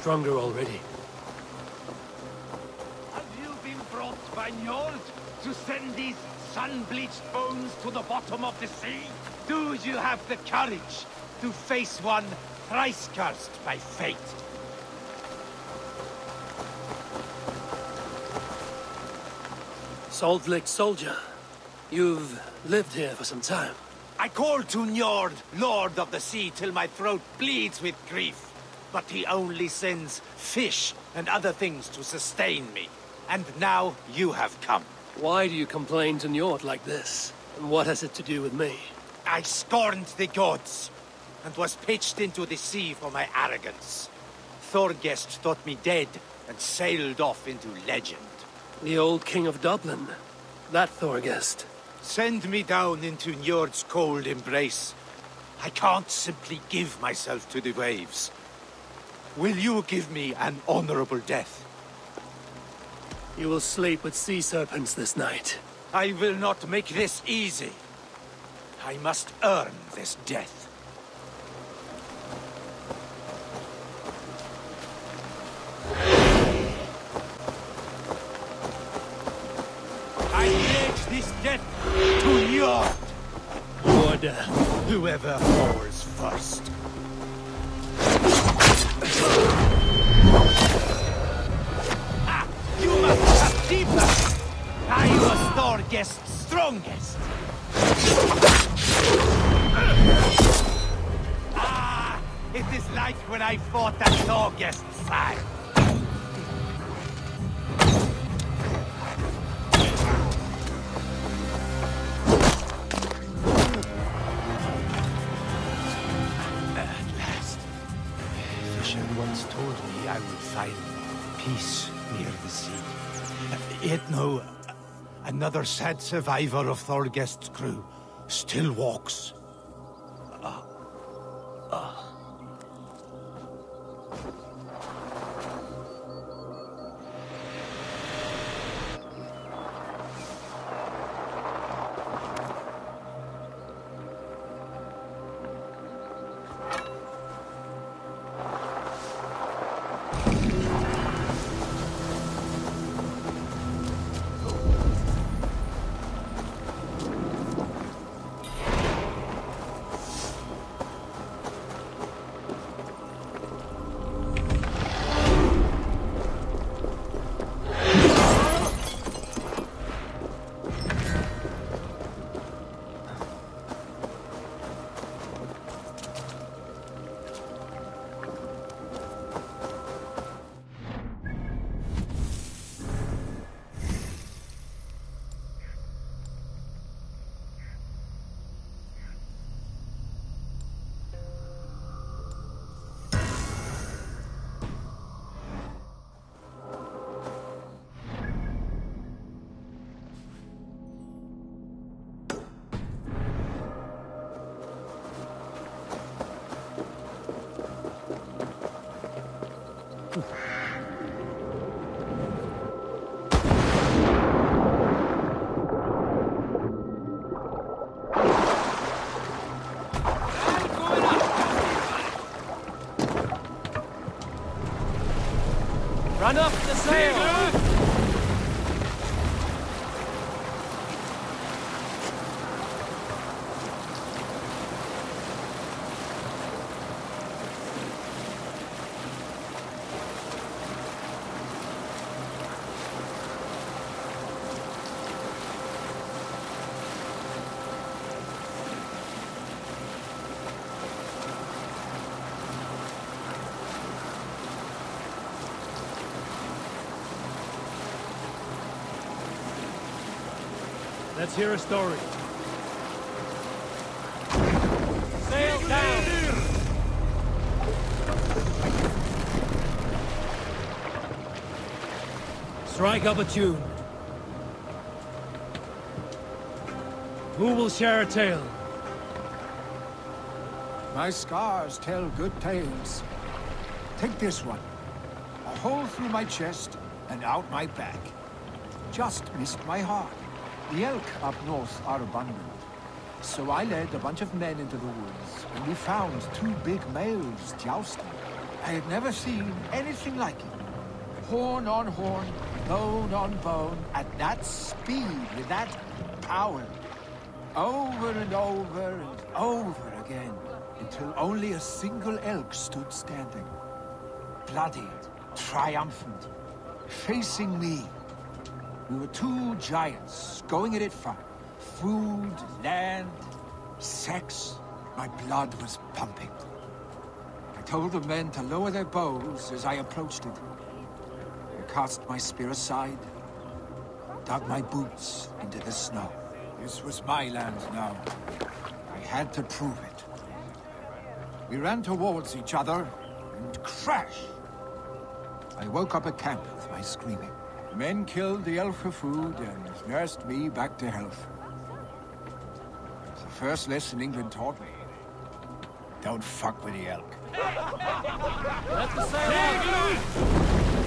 stronger already. Have you been brought by Njord to send these sun-bleached bones to the bottom of the sea? Do you have the courage to face one thrice cursed by fate? Salt-licked soldier. You've lived here for some time. I called to Njord, Lord of the Sea, till my throat bleeds with grief. But he only sends fish and other things to sustain me. And now you have come. Why do you complain to Njord like this? And what has it to do with me? I scorned the gods, and was pitched into the sea for my arrogance. Thorgest thought me dead, and sailed off into legend. The old King of Dublin. That Thorgest. Send me down into Njord's cold embrace. I can't simply give myself to the waves. Will you give me an honorable death? You will sleep with sea serpents this night. I will not make this easy. I must earn this death. I pledge this death to Njord. Your death. Whoever falls first. Ah, you must cut deeper. I was Thorgest's strongest. Ah, it is like when I fought at Thorgest's side. Once told me I would find peace near the sea. Yet no, another sad survivor of Thorgest's crew still walks. Run up the sail! Let's hear a story. Sail down! Strike up a tune. Who will share a tale? My scars tell good tales. Take this one. A hole through my chest and out my back. Just missed my heart. The elk up north are abundant. So I led a bunch of men into the woods, and we found two big males jousting. I had never seen anything like it. Horn on horn, bone on bone, at that speed, with that power. Over and over and over again, until only a single elk stood standing. Bloody, triumphant, facing me. We were two giants, going at it for food, land, sex. My blood was pumping. I told the men to lower their bows as I approached it. I cast my spear aside, dug my boots into the snow. This was my land now. I had to prove it. We ran towards each other, and crash! I woke up a camp with my screaming. The men killed the elk for food and nursed me back to health. It was the first lesson England taught me. Don't fuck with the elk. That's the same.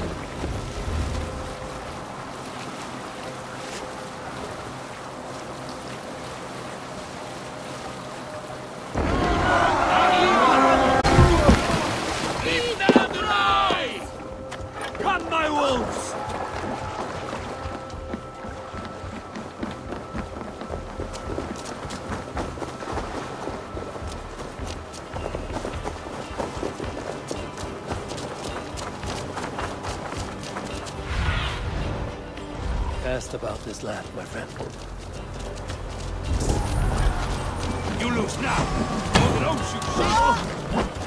Asked about this lad, my friend. You lose now, or don't shoot.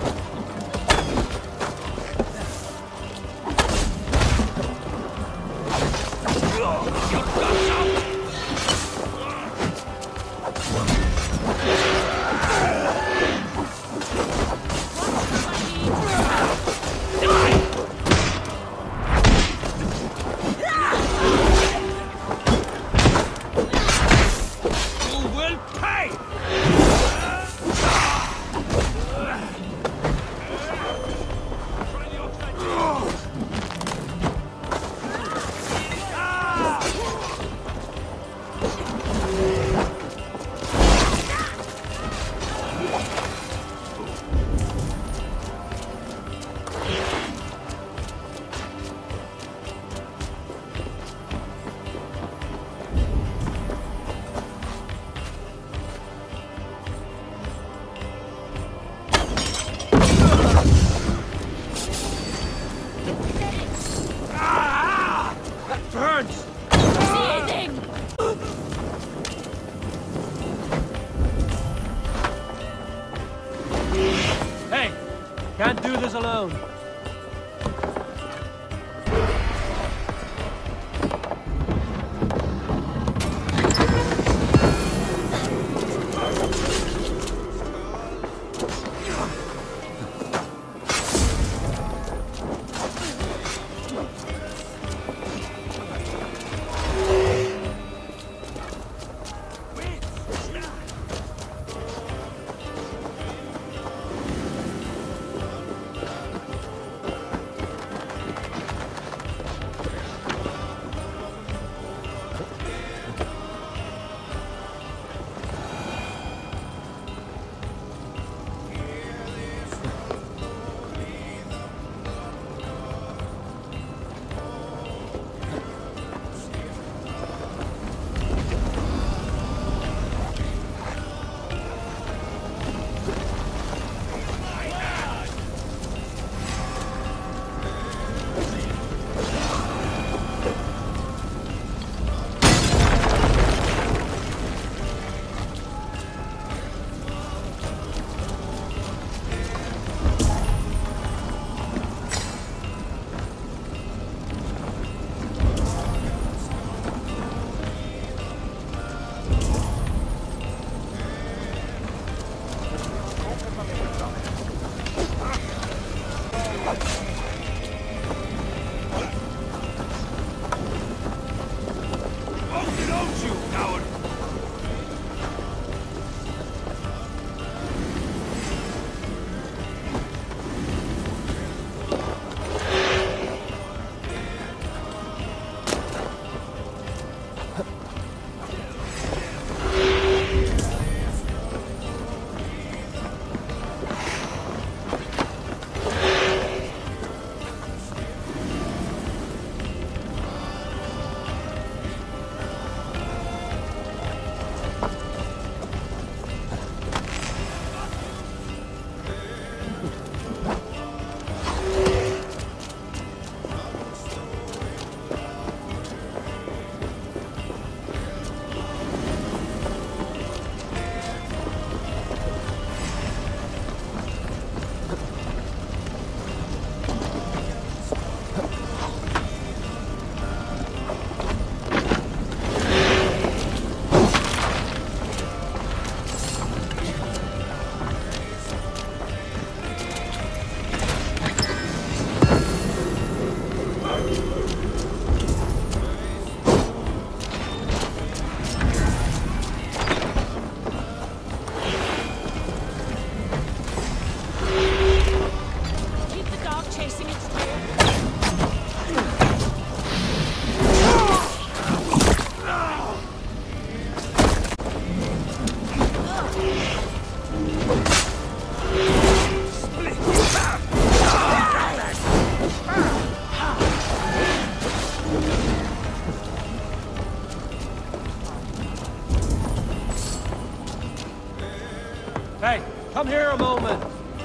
Can't do this alone. Come here a moment.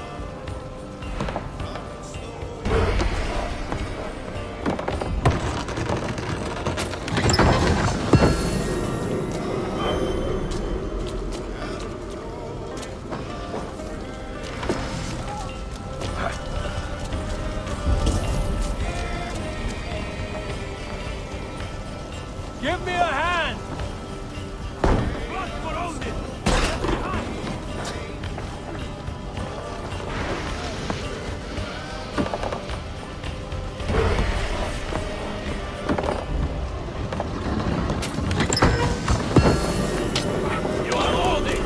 Give me a hand! Blood for Odin! You are holding!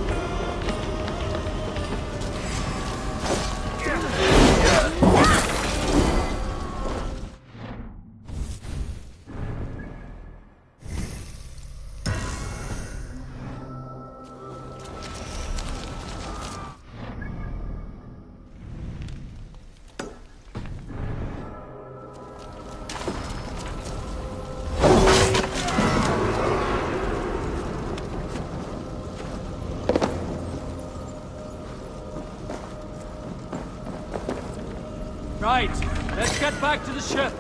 Right, let's get back to the ship.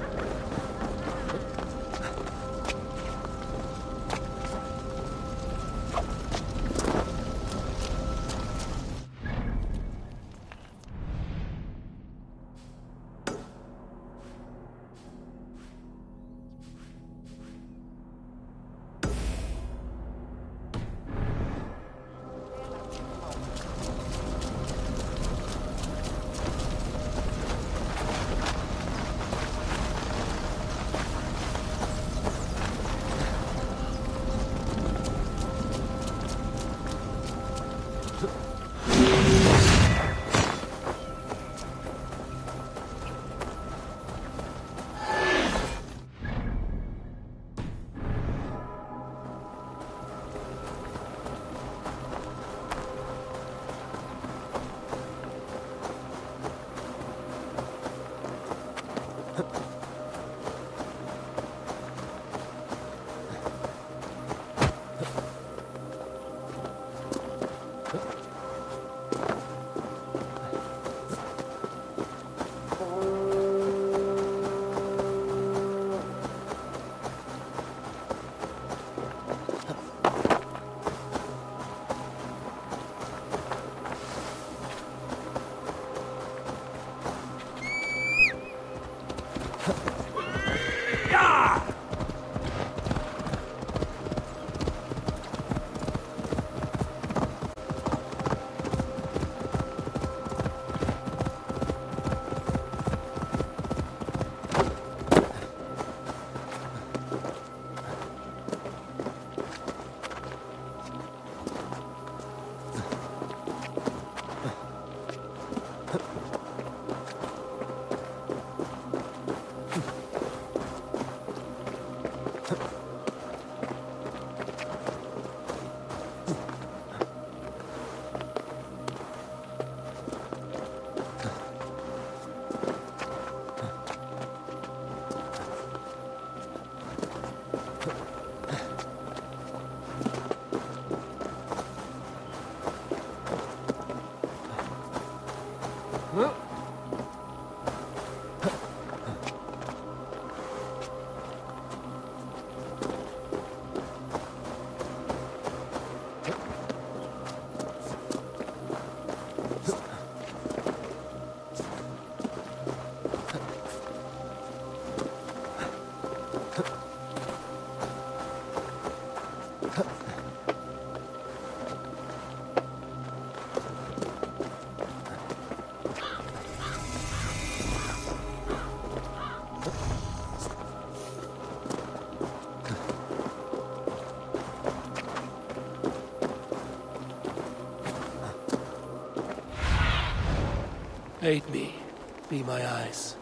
Aid me. Be my eyes.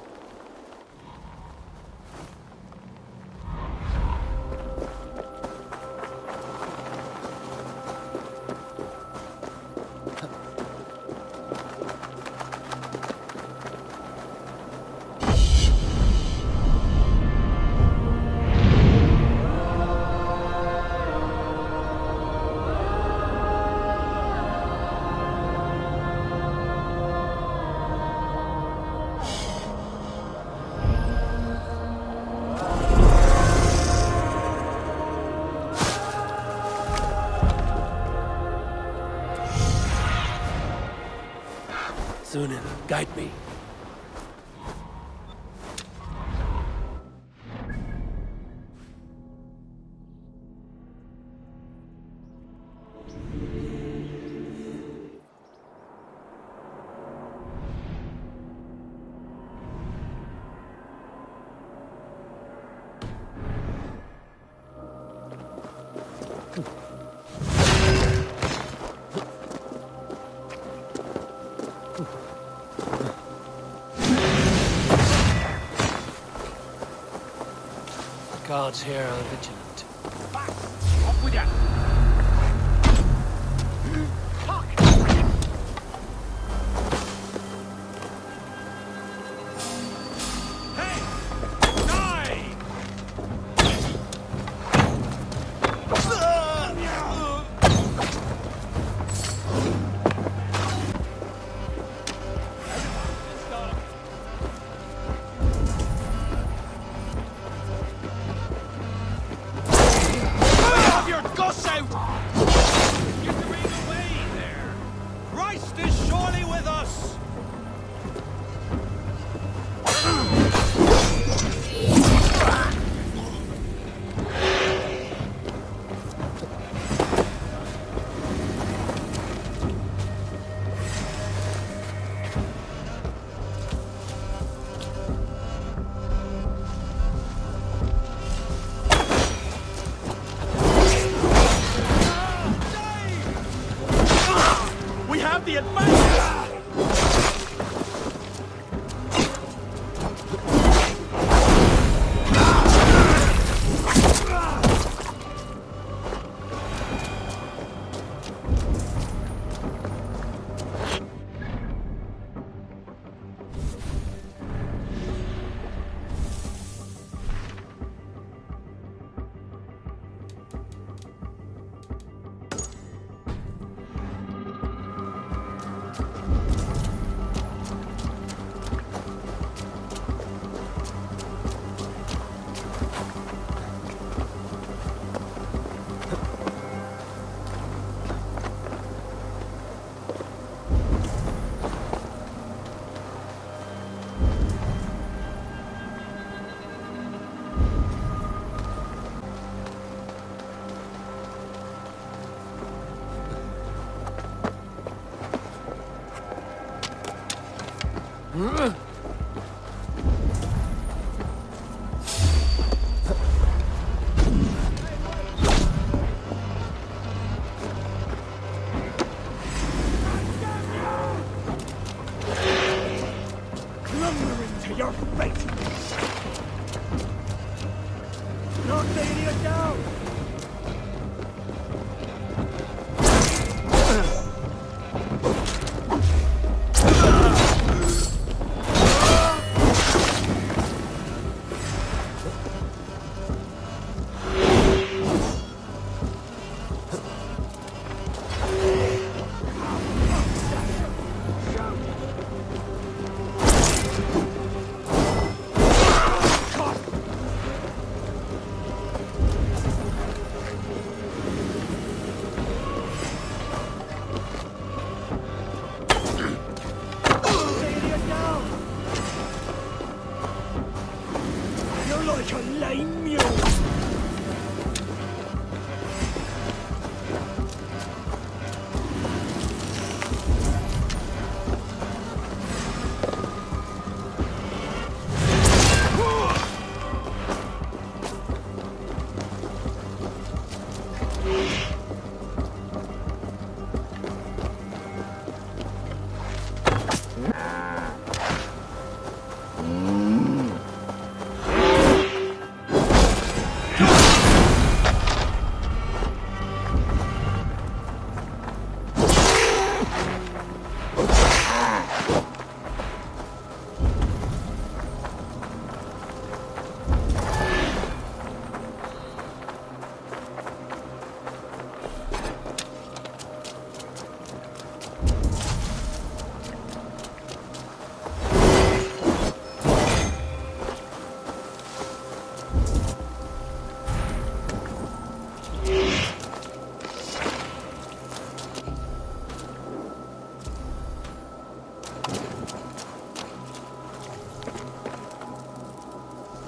Sunan, guide me. Guards here are vigilant. Back! Up with ya! Fuck! Hey! Die! The advantage! Lumbering to your fate! Knock the idiot down! Like a lame mule!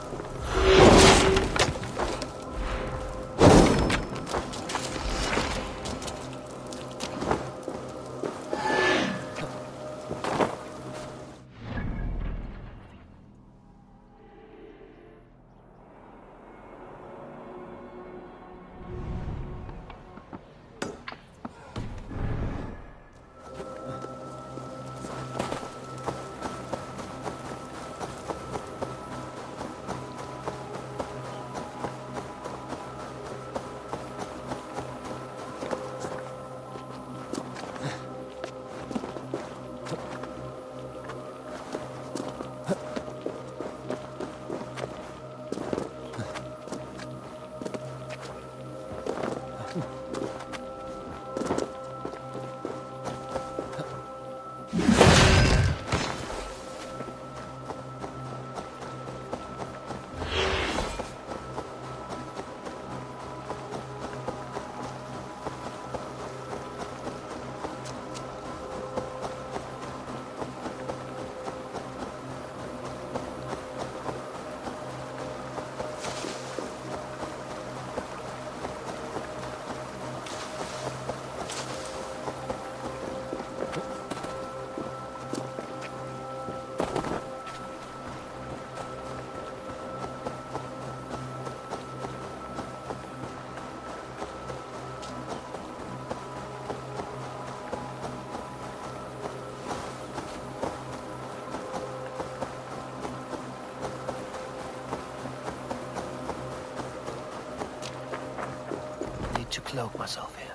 To cloak myself here.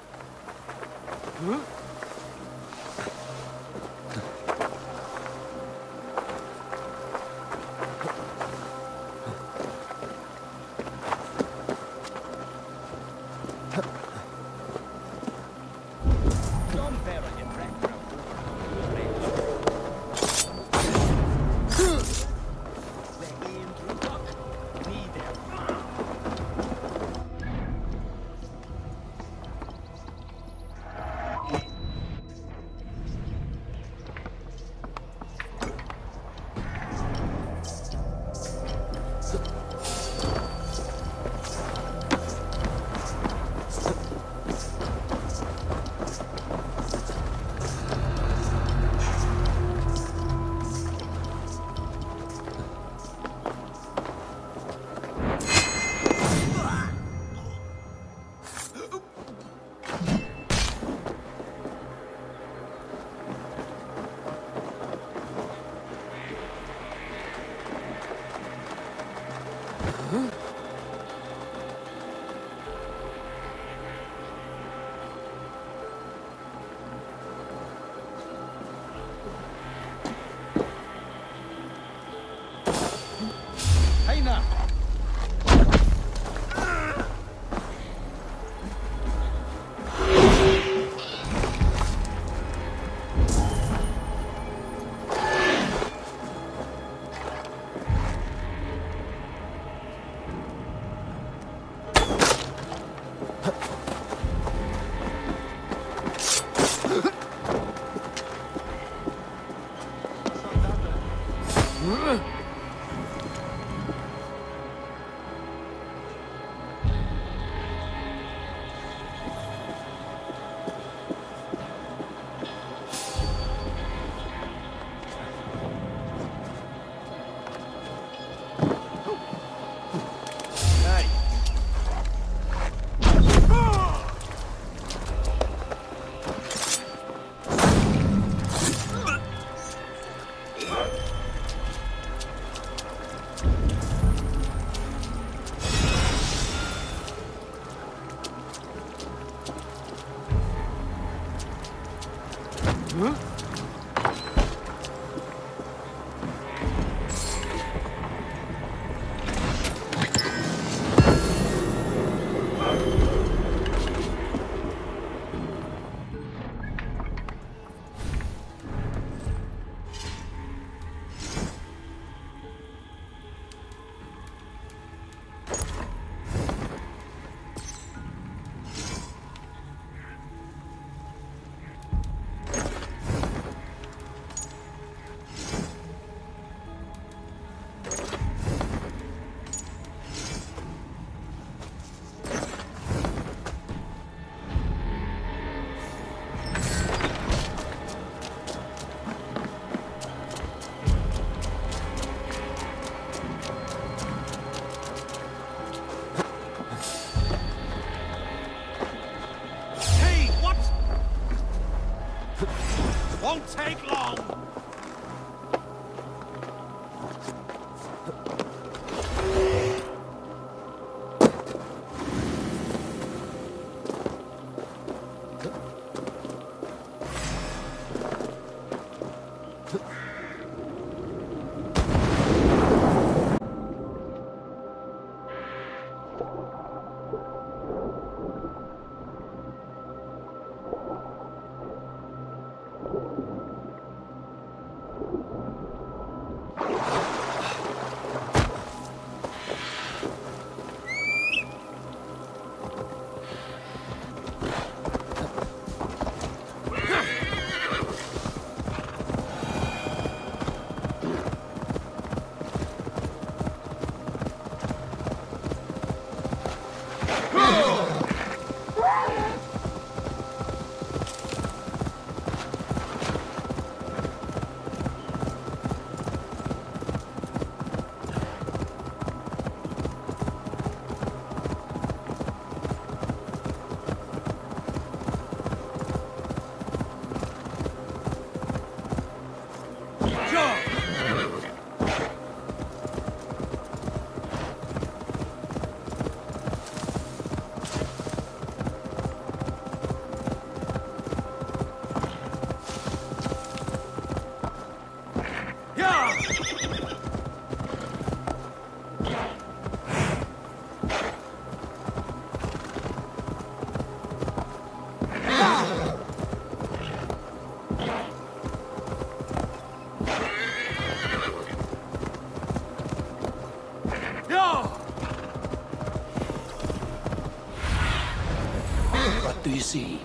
do you see?